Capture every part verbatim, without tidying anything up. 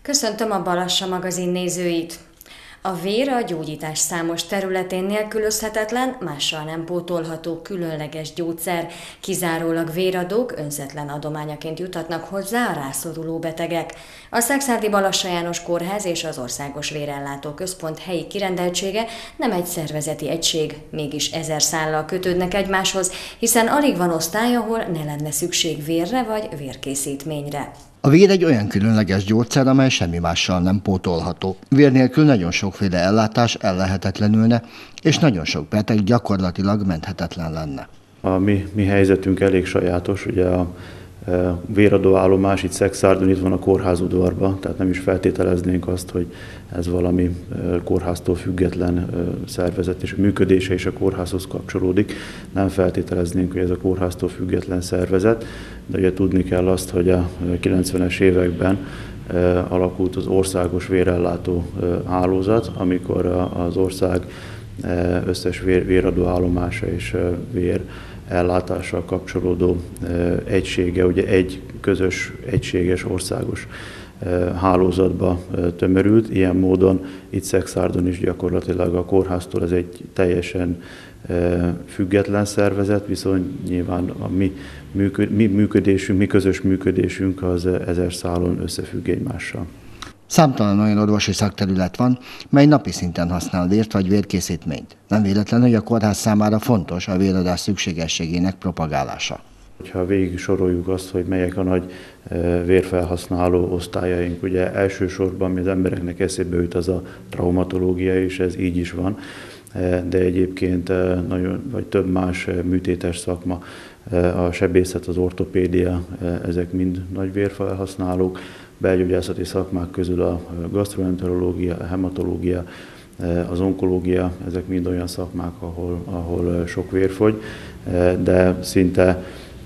Köszöntöm a Balassa magazin nézőit! A vér a gyógyítás számos területén nélkülözhetetlen, mással nem pótolható különleges gyógyszer. Kizárólag véradók önzetlen adományaként juthatnak hozzá a rászoruló betegek. A Szekszárdi Balassa János Kórház és az Országos Vérellátó Központ helyi kirendeltsége nem egy szervezeti egység, mégis ezer szállal kötődnek egymáshoz, hiszen alig van osztály, ahol ne lenne szükség vérre vagy vérkészítményre. A vér egy olyan különleges gyógyszer, amely semmi mással nem pótolható. Vér nélkül nagyon sokféle ellátás ellehetetlenülne, és nagyon sok beteg gyakorlatilag menthetetlen lenne. A mi, mi helyzetünk elég sajátos, ugye a véradó állomás itt Szekszárdon, itt van a kórházudvarban, tehát nem is feltételeznénk azt, hogy ez valami kórháztól független szervezet, és a működése is a kórházhoz kapcsolódik. Nem feltételeznénk, hogy ez a kórháztól független szervezet, de ugye tudni kell azt, hogy a kilencvenes években alakult az országos vérellátó hálózat, amikor az ország összes vér, véradó állomása és vér ellátással kapcsolódó egysége, ugye egy közös, egységes, országos hálózatba tömörült. Ilyen módon itt Szekszárdon is gyakorlatilag a kórháztól ez egy teljesen független szervezet, viszont nyilván a mi, mi működésünk, mi közös működésünk az ezer szálon összefügg egymással. Számtalan olyan orvosi szakterület van, mely napi szinten használ vért vagy vérkészítményt. Nem véletlen, hogy a kórház számára fontos a véradás szükségességének propagálása. Ha végig soroljuk azt, hogy melyek a nagy vérfelhasználó osztályaink, ugye elsősorban mi az embereknek eszébe jut az a traumatológia, és ez így is van, de egyébként nagyon, vagy több más műtétes szakma, a sebészet, az ortopédia, ezek mind nagy vérfelhasználók. Belgyógyászati szakmák közül a gasztroenterológia, a hematológia, az onkológia, ezek mind olyan szakmák, ahol, ahol sok vér fogy, de szinte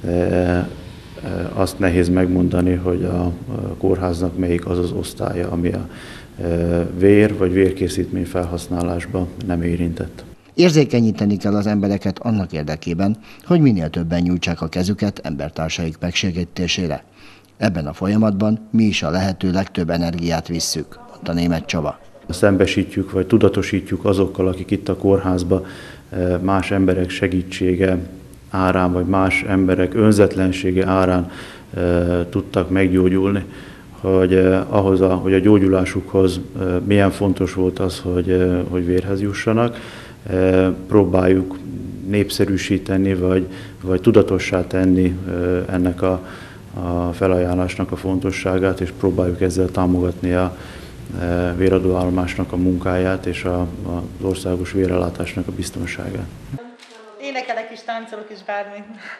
azt nehéz megmondani, hogy a kórháznak melyik az az osztálya, ami a vér vagy vérkészítmény felhasználásban nem érintett. Érzékenyíteni kell az embereket annak érdekében, hogy minél többen nyújtsák a kezüket embertársaik megsegítésére. Ebben a folyamatban mi is a lehető legtöbb energiát visszük, mondta Németh Csaba. Szembesítjük vagy tudatosítjuk azokkal, akik itt a kórházban más emberek segítsége árán, vagy más emberek önzetlensége árán tudtak meggyógyulni, hogy ahhoz, a, hogy a gyógyulásukhoz milyen fontos volt az, hogy, hogy vérhez jussanak. Próbáljuk népszerűsíteni, vagy, vagy tudatossá tenni ennek a a felajánlásnak a fontosságát, és próbáljuk ezzel támogatni a véradó állomásnak a munkáját és a, az országos vérellátásnak a biztonságát. Énekelek is, táncolok is, bármi.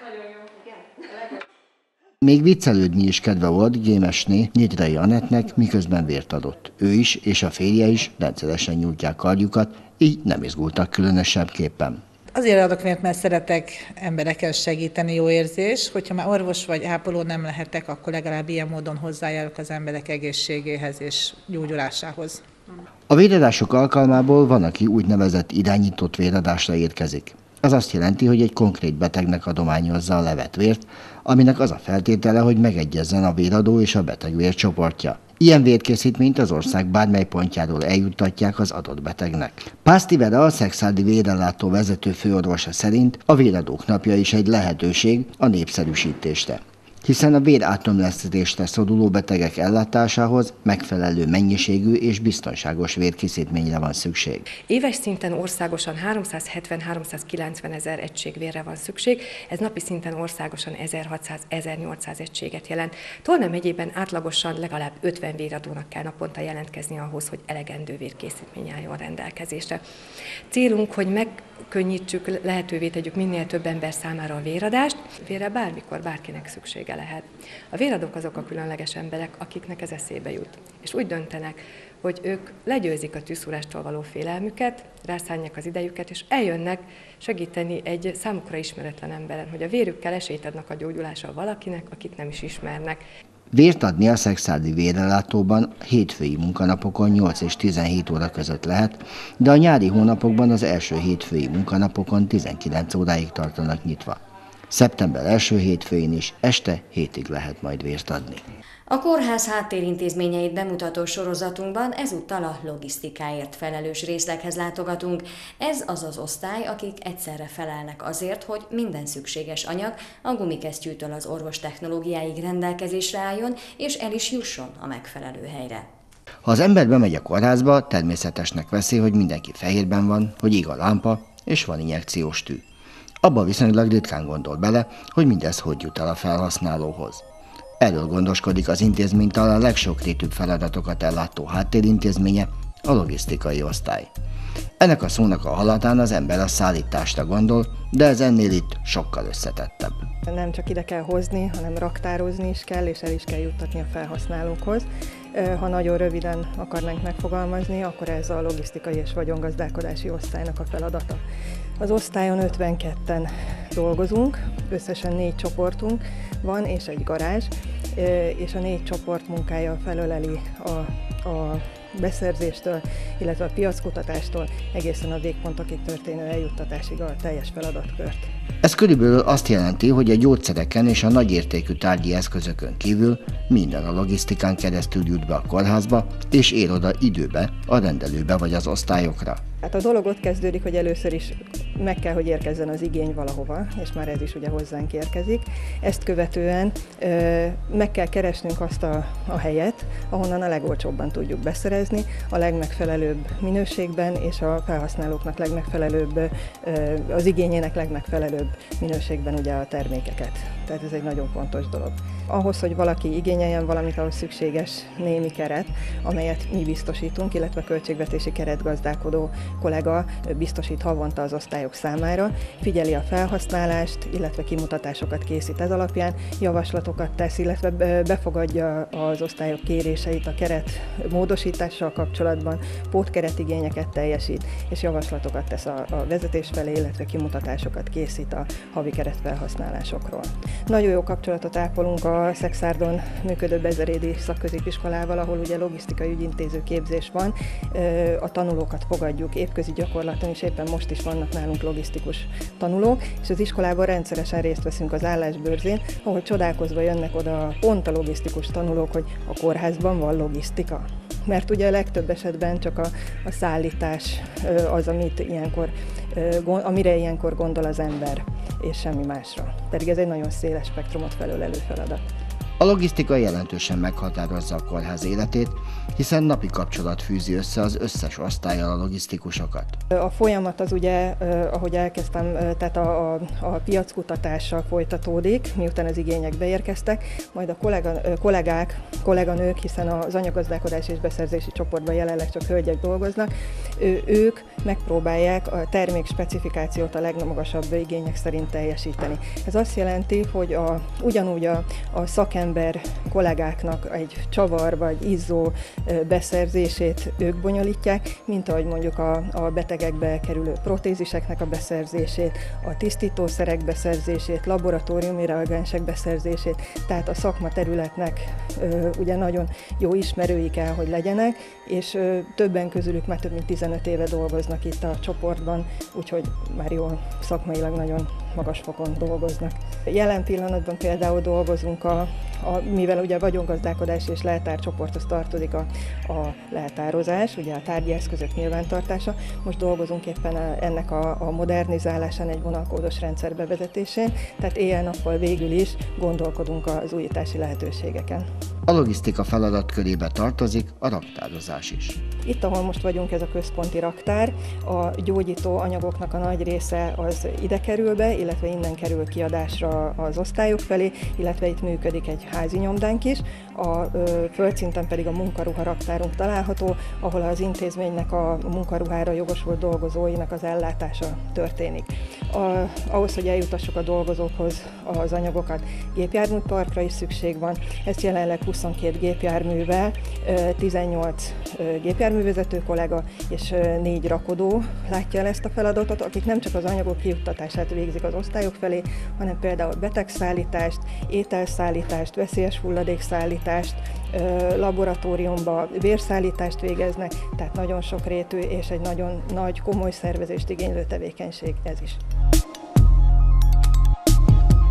Még viccelődni is kedve volt Gémesné Nyitrai Anettnek, miközben vért adott. Ő is és a férje is rendszeresen nyújtják kardjukat, így nem izgultak különösebbképpen. Azért adok vért, mert szeretek emberekkel segíteni, jó érzés. Hogyha már orvos vagy ápoló nem lehetek, akkor legalább ilyen módon hozzájárulok az emberek egészségéhez és gyógyulásához. A véradások alkalmából van, aki úgynevezett irányított véradásra érkezik. Ez azt jelenti, hogy egy konkrét betegnek adományozza a levett vért, aminek az a feltétele, hogy megegyezzen a véradó és a beteg vércsoportja. Ilyen vérkészítményt az ország bármely pontjáról eljuttatják az adott betegnek. Pászti Vera, a szekszárdi vérellátó vezető főorvosa szerint a véradók napja is egy lehetőség a népszerűsítésre, hiszen a vér átömlesztésre szoruló betegek ellátásához megfelelő mennyiségű és biztonságos vérkészítményre van szükség. Éves szinten országosan háromszázhetven-háromszázkilencven ezer egység vérre van szükség, ez napi szinten országosan ezerhatszáz-ezernyolcszáz egységet jelent. Tolna megyében átlagosan legalább ötven véradónak kell naponta jelentkezni ahhoz, hogy elegendő vérkészítmény álljon rendelkezésre. Célunk, hogy megkönnyítsük, lehetővé tegyük minél több ember számára a véradást, vérre bármikor bárkinek szüksége lehet. A véradók azok a különleges emberek, akiknek ez eszébe jut, és úgy döntenek, hogy ők legyőzik a tűzszúrástól való félelmüket, rászánják az idejüket, és eljönnek segíteni egy számukra ismeretlen emberen, hogy a vérükkel esélyt adnak a gyógyulásra valakinek, akit nem is ismernek. Vért adni a szekszárdi vérellátóban hétfői munkanapokon nyolc és tizenhét óra között lehet, de a nyári hónapokban az első hétfői munkanapokon tizenkilenc óráig tartanak nyitva. Szeptember első hétfőjén is este hétig lehet majd vért adni. A kórház háttérintézményeit bemutató sorozatunkban ezúttal a logisztikáért felelős részleghez látogatunk. Ez az az osztály, akik egyszerre felelnek azért, hogy minden szükséges anyag a gumikesztyűtől az orvostechnológiáig rendelkezésre álljon, és el is jusson a megfelelő helyre. Ha az ember bemegy a kórházba, természetesnek veszi, hogy mindenki fehérben van, hogy ég a lámpa, és van injekciós tű. Abba viszonylag ritkán gondol bele, hogy mindez hogy jut el a felhasználóhoz. Erről gondoskodik az intézmény talán a legsokrétűbb feladatokat ellátó háttérintézménye, a logisztikai osztály. Ennek a szónak a hallatán az ember a szállításra gondol, de ez ennél itt sokkal összetettebb. Nem csak ide kell hozni, hanem raktározni is kell, és el is kell juttatni a felhasználókhoz. Ha nagyon röviden akarnánk megfogalmazni, akkor ez a logisztikai és vagyongazdálkodási osztálynak a feladata. Az osztályon ötvenketten dolgozunk, összesen négy csoportunk van és egy garázs, és a négy csoport munkája felöleli a, a beszerzéstől, illetve a piackutatástól egészen a végpontokig történő eljuttatásig a teljes feladatkört. Ez körülbelül azt jelenti, hogy a gyógyszereken és a nagyértékű tárgyi eszközökön kívül minden a logisztikán keresztül jut be a kórházba, és ér oda időbe a rendelőbe vagy az osztályokra. Hát a dolog ott kezdődik, hogy először is meg kell, hogy érkezzen az igény valahova, és már ez is ugye hozzánk érkezik. Ezt követően ö, meg kell keresnünk azt a, a helyet, ahonnan a legolcsóbban tudjuk beszerezni, a legmegfelelőbb minőségben, és a felhasználóknak legmegfelelőbb, ö, az igényének legmegfelelőbb minőségben ugye a termékeket. Tehát ez egy nagyon fontos dolog. Ahhoz, hogy valaki igényeljen valamit, ahhoz szükséges némi keret, amelyet mi biztosítunk, illetve a költségvetési keretgazdálkodó kollega biztosít havonta az osztályok számára, figyeli a felhasználást, illetve kimutatásokat készít ez alapján, javaslatokat tesz, illetve befogadja az osztályok kéréseit a keret módosítással kapcsolatban, pótkeretigényeket teljesít, és javaslatokat tesz a, a vezetés felé, illetve kimutatásokat készít a havi keretfelhasználásokról. Nagyon jó kapcsolatot ápolunk a Szexárdon működő Bezerédi szakközépiskolával, ahol ugye logisztikai ügyintéző képzés van, a tanulókat fogadjuk évközi gyakorlaton, és éppen most is vannak nálunk logisztikus tanulók, és az iskolában rendszeresen részt veszünk az állásbőrzén, ahol csodálkozva jönnek oda pont a logisztikus tanulók, hogy a kórházban van logisztika. Mert ugye a legtöbb esetben csak a, a szállítás az, amit ilyenkor, amire ilyenkor gondol az ember, és semmi másra. Pedig ez egy nagyon széles spektrumot felölelő feladat. A logisztika jelentősen meghatározza a kórház életét, hiszen napi kapcsolat fűzi össze az összes osztállyal a logisztikusokat. A folyamat az ugye, ahogy elkezdtem, tehát a, a, a piackutatással folytatódik, miután az igények beérkeztek, majd a kollega, kollégák, kolléganők, hiszen az anyagazdálkodási és beszerzési csoportban jelenleg csak hölgyek dolgoznak, ők megpróbálják a termék specifikációt a legmagasabb igények szerint teljesíteni. Ez azt jelenti, hogy a, ugyanúgy a, a szakember kollégáknak egy csavar vagy izzó beszerzését ők bonyolítják, mint ahogy mondjuk a, a betegekbe kerülő protéziseknek a beszerzését, a tisztítószerek beszerzését, laboratóriumi reagensek beszerzését, tehát a szakmaterületnek ö, ugye nagyon jó ismerői kell, hogy legyenek, és ö, többen közülük már több mint tizenöt éve dolgoznak itt a csoportban, úgyhogy már jól szakmailag nagyon magas fokon dolgoznak. Jelen pillanatban például dolgozunk, a, a, mivel ugye a vagyongazdálkodás és leltárcsoporthoz tartozik a, a leltározás, ugye a tárgyi eszközök nyilvántartása, most dolgozunk éppen ennek a, a modernizálásán, egy vonalkódos rendszer bevezetésén, tehát éjjel-nappal végül is gondolkodunk az újítási lehetőségeken. A logisztika feladatkörébe tartozik a raktározás is. Itt, ahol most vagyunk, ez a központi raktár, a gyógyító anyagoknak a nagy része az ide kerül be, illetve innen kerül kiadásra az osztályok felé, illetve itt működik egy házi nyomdánk is. A ö, földszinten pedig a munkaruha raktárunk található, ahol az intézménynek a munkaruhára jogosult dolgozóinak az ellátása történik. A, ahhoz, hogy eljutassuk a dolgozókhoz az anyagokat, gépjárműparkra is szükség van. Ezt jelenleg huszonkét gépjárművel, tizennyolc gépjárművezető kollega és négy rakodó látja el ezt a feladatot, akik nem csak az anyagok kijuttatását végzik az osztályok felé, hanem például betegszállítást, ételszállítást, veszélyes hulladékszállítást, laboratóriumba vérszállítást végeznek, tehát nagyon sokrétű és egy nagyon nagy, komoly szervezést igénylő tevékenység ez is.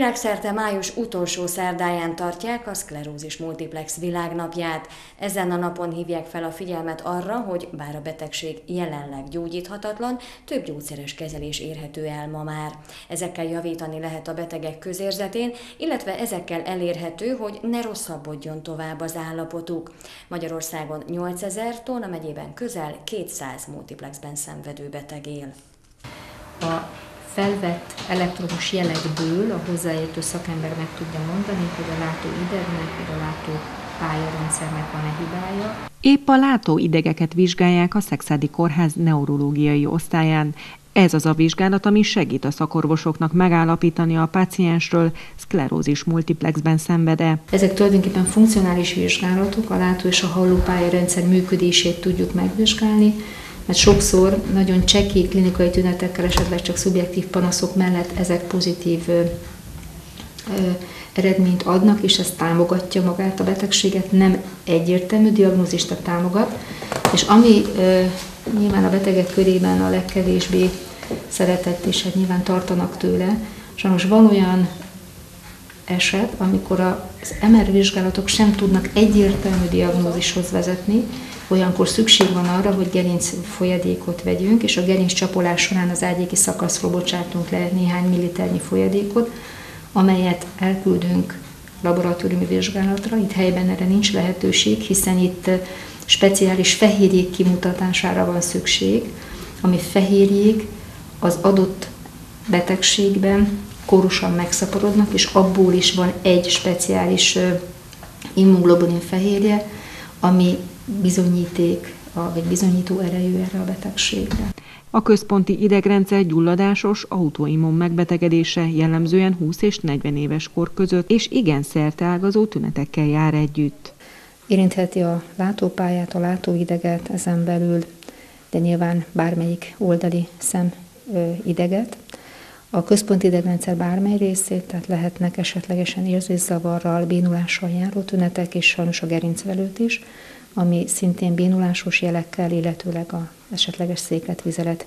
Világszerte május utolsó szerdáján tartják a szklerózis multiplex világnapját. Ezen a napon hívják fel a figyelmet arra, hogy bár a betegség jelenleg gyógyíthatatlan, több gyógyszeres kezelés érhető el ma már. Ezekkel javítani lehet a betegek közérzetén, illetve ezekkel elérhető, hogy ne rosszabbodjon tovább az állapotuk. Magyarországon nyolcezer, Tolna megyében közel kétszáz multiplexben szenvedő beteg él. A felvett elektromos jelekből a hozzáértő szakember meg tudja mondani, hogy a látóidegnek vagy a látópályarendszernek van-e hibája. Épp a látóidegeket vizsgálják a Szekszárdi Kórház neurológiai osztályán. Ez az a vizsgálat, ami segít a szakorvosoknak megállapítani a páciensről szklerózis multiplexben szenved-e. Ezek tulajdonképpen funkcionális vizsgálatok, a látó- és a hallópályarendszer működését tudjuk megvizsgálni, mert sokszor nagyon csekély klinikai tünetekkel, esetleg csak szubjektív panaszok mellett ezek pozitív ö, ö, eredményt adnak, és ez támogatja magát a betegséget, nem egyértelmű diagnózist támogat, és ami ö, nyilván a betegek körében a legkevésbé szeretett, és hát nyilván tartanak tőle, sajnos van olyan eset, amikor az em er vizsgálatok sem tudnak egyértelmű diagnózishoz vezetni, olyankor szükség van arra, hogy gerinc folyadékot vegyünk, és a gerinc csapolás során az ágyéki szakaszról bocsátunk le néhány milliliternyi folyadékot, amelyet elküldünk laboratóriumi vizsgálatra. Itt helyben erre nincs lehetőség, hiszen itt speciális fehérjék kimutatására van szükség, ami fehérjék az adott betegségben kórosan megszaporodnak, és abból is van egy speciális immunoglobulin fehérje, ami bizonyíték, vagy bizonyító erejű erre a betegségre. A központi idegrendszer gyulladásos autoimmun megbetegedése jellemzően húsz és negyven éves kor között, és igen szerteágazó tünetekkel jár együtt. Érintheti a látópályát, a látóideget, ezen belül, de nyilván bármelyik oldali szemideget. A központi idegrendszer bármely részét, tehát lehetnek esetlegesen érzészavarral, bénulással járó tünetek, és sajnos a gerincvelőt is, ami szintén bénulásos jelekkel, illetőleg az esetleges székletvizelet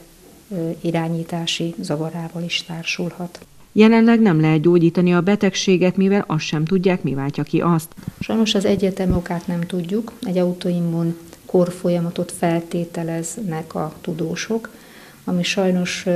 irányítási zavarával is társulhat. Jelenleg nem lehet gyógyítani a betegséget, mivel azt sem tudják, mi váltja ki azt. Sajnos az egyértelmű okát nem tudjuk. Egy autoimmun kórfolyamatot feltételeznek a tudósok, ami sajnos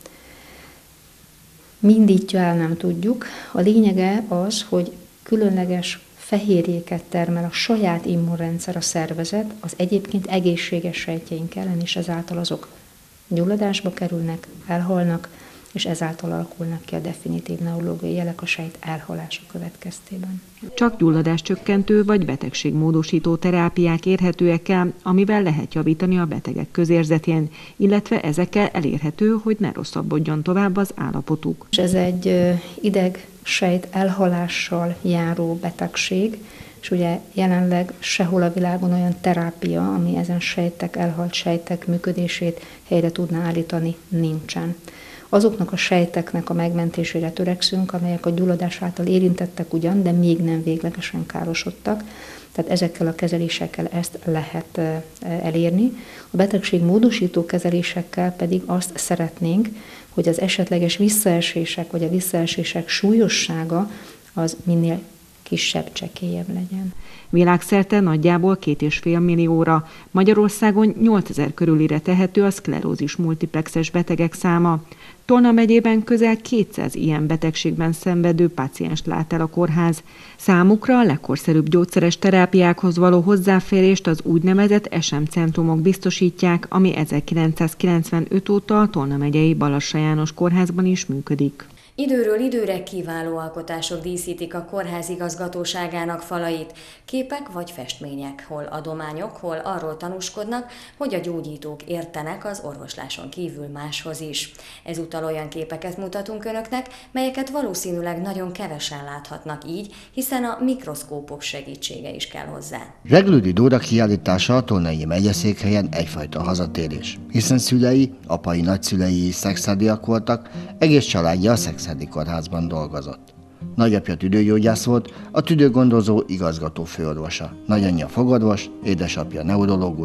mindítja el, nem tudjuk. A lényege az, hogy különleges fehérjéket termel a saját immunrendszer, a szervezet az egyébként egészséges sejtjeink ellen, és ezáltal azok gyulladásba kerülnek, elhalnak, és ezáltal alakulnak ki a definitív neurológiai jelek a sejt elhalása következtében. Csak gyulladáscsökkentő vagy betegségmódosító terápiák érhetőek el, amivel lehet javítani a betegek közérzetén, illetve ezekkel elérhető, hogy ne rosszabbodjon tovább az állapotuk. És ez egy idegsejt elhalással járó betegség, és ugye jelenleg sehol a világon olyan terápia, ami ezen sejtek, elhalt sejtek működését helyre tudná állítani, nincsen. Azoknak a sejteknek a megmentésére törekszünk, amelyek a gyulladás által érintettek ugyan, de még nem véglegesen károsodtak. Tehát ezekkel a kezelésekkel ezt lehet elérni. A betegség módosító kezelésekkel pedig azt szeretnénk, hogy az esetleges visszaesések vagy a visszaesések súlyossága az minél kisebb, csekélyebb legyen. Világszerte nagyjából két és fél millióra, Magyarországon nyolcezer körülire tehető a szklerózis multiplexes betegek száma. Tolna megyében közel kétszáz ilyen betegségben szenvedő pácienst lát el a kórház. Számukra a legkorszerűbb gyógyszeres terápiákhoz való hozzáférést az úgynevezett es em centrumok biztosítják, ami ezerkilencszázkilencvenöt óta a Tolna megyei Balassa János kórházban is működik. Időről időre kiváló alkotások díszítik a kórház igazgatóságának falait, képek vagy festmények, hol adományok, hol arról tanúskodnak, hogy a gyógyítók értenek az orvosláson kívül máshoz is. Ezúttal olyan képeket mutatunk önöknek, melyeket valószínűleg nagyon kevesen láthatnak így, hiszen a mikroszkópok segítsége is kell hozzá. Reglődi Dóra kiállítása a Tolnai megyeszékhelyen egyfajta hazatérés, hiszen szülei, apai nagyszülei is szekszárdiak voltak, egész családja a Szekszárdi Kórházban dolgozott. Nagyapja tüdőgyógyász volt, a tüdőgondozó igazgató főorvosa, nagyanyja fogorvos, édesapja neurológus,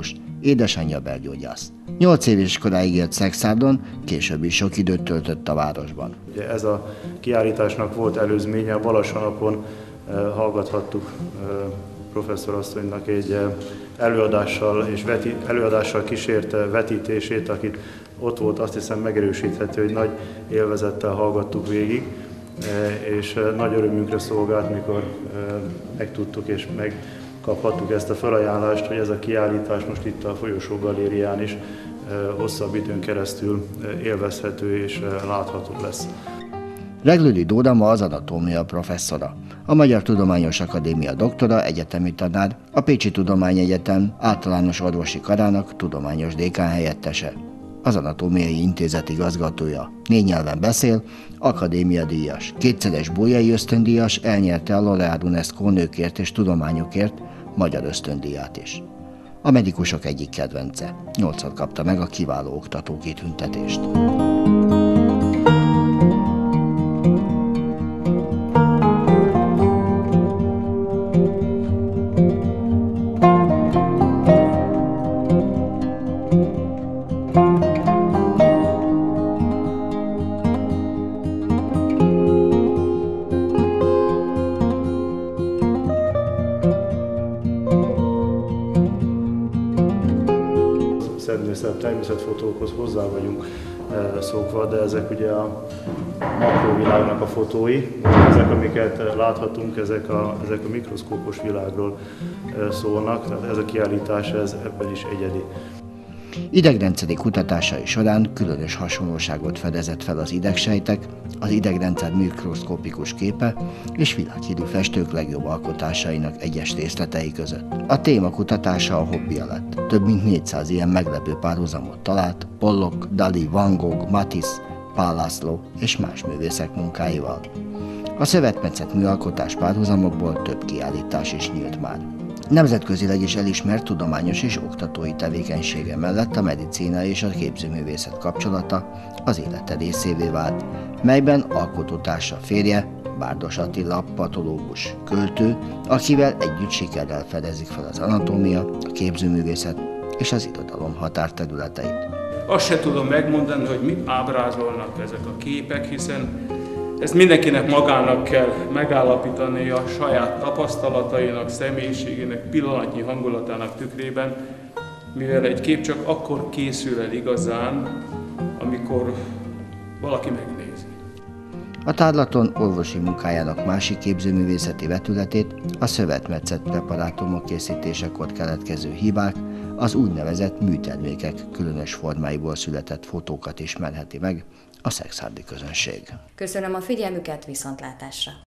édesanyja belgyógyász. Nyolc éves koráig élt Szexárdon, később is sok időt töltött a városban. Ugye ez a kiállításnak volt előzménye, a Balassanapon hallgathattuk professzorasszonynak egy előadással és veti, előadással kísért vetítését, akit ott volt, azt hiszem megerősíthető, hogy nagy élvezettel hallgattuk végig, és nagy örömünkre szolgált, mikor megtudtuk és megkaphattuk ezt a felajánlást, hogy ez a kiállítás most itt a Folyosó Galérián is hosszabb időn keresztül élvezhető és látható lesz. Reglődi Dóra ma az anatómia professzora, a Magyar Tudományos Akadémia doktora, egyetemi tanár, a Pécsi Tudományegyetem általános orvosi karának tudományos dékán helyettese, az Anatómiai Intézet igazgatója. Négy nyelven beszél, akadémiadíjas, kétszeres bolyai ösztöndíjas, elnyerte a Laureát UNESCO nőkért és tudományokért magyar ösztöndíját is. A medikusok egyik kedvence. Nyolcszor kapta meg a kiváló oktató kitüntetést. Természetfotókhoz hozzá vagyunk szokva, de ezek ugye a makrovilágnak a fotói, ezek, amiket láthatunk, ezek a, ezek a mikroszkópos világról szólnak, tehát ez a kiállítás ez ebben is egyedi. Idegrendszeri kutatásai során különös hasonlóságot fedezett fel az idegsejtek, az idegrendszer mikroszkopikus képe és világhírű festők legjobb alkotásainak egyes részletei között. A téma kutatása a hobbija lett. Több mint négyszáz ilyen meglepő párhuzamot talált Pollock, Dali, Van Gogh, Matisse, Pál László és más művészek munkáival. A szövetmetszett műalkotás párhuzamokból több kiállítás is nyílt már. Nemzetközileg is elismert tudományos és oktatói tevékenysége mellett a medicína és a képzőművészet kapcsolata az élete részévé vált, melyben alkotótársa férje, Bárdos Attila, patológus, költő, akivel együtt sikerrel fedezik fel az anatómia, a képzőművészet és az irodalom határterületeit. Azt se tudom megmondani, hogy mit ábrázolnak ezek a képek, hiszen ezt mindenkinek magának kell megállapítani a saját tapasztalatainak, személyiségének, pillanatnyi hangulatának tükrében, mivel egy kép csak akkor készül el igazán, amikor valaki megnézi. A tárlaton orvosi munkájának másik képzőművészeti vetületét, a szövetmetszett preparátumok készítésekor keletkező hibák, az úgynevezett műtermékek különös formáiból született fotókat ismerheti meg a szexárdi közönség. Köszönöm a figyelmüket, viszontlátásra!